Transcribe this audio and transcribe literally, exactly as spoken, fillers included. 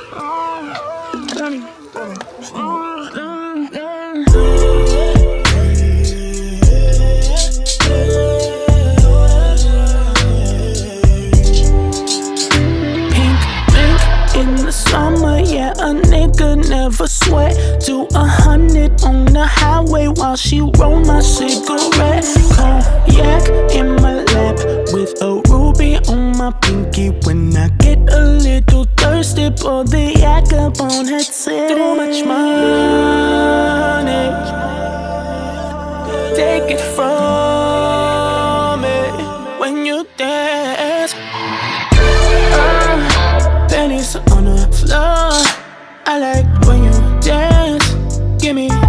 Summer, yeah, a nigga never sweat. Do a hundred on the highway while she roll my cigarette. Cognac in my lap with a ruby on my pinky. When I get a little thirsty, pour the yak up on her titty. Too much money, take it from me when you dance. Pennies on the floor. I like when you dance. Give me